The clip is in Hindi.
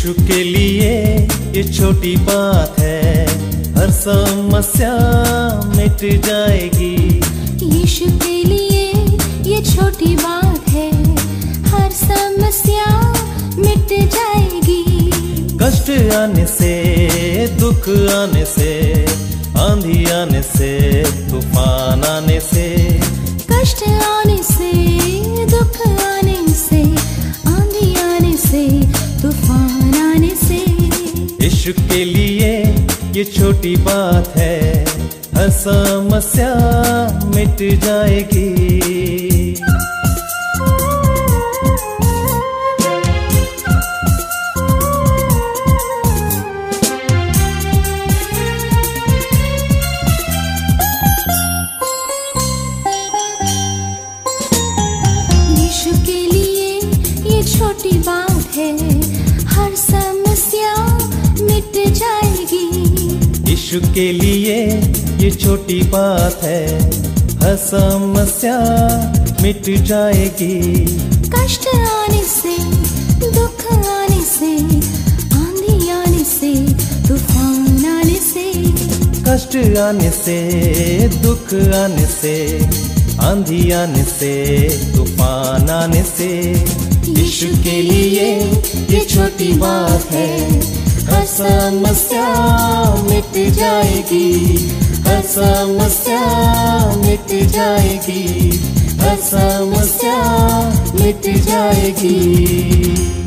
यीशु के लिए ये छोटी बात है, हर समस्या मिट जाएगी। यीशु के लिए ये छोटी बात है, हर समस्या मिट जाएगी। कष्ट आने से, दुख आने से, आंधी आने से, तूफान आने से, कष्ट आने से, दुख आने से, आंधी आने से, तूफान आने से, यीशु के लिए ये छोटी बात है, हर समस्या मिट जाएगी। यीशु के लिए ये छोटी बात है, हर समस्या मिट जाएगी। यीशु के लिए ये छोटी बात है, हर समस्या मिट जाएगी। कष्ट आने से, दुख आने से, आंधी आने से, तूफान आने से, कष्ट आने से, दुख आने से, आंधी आने से, तूफान आने से, यीशु के लिए ये छोटी बात है, हर समस्या मिट जाएगी। हर समस्या मिट जाएगी, हर समस्या मिट जाएगी।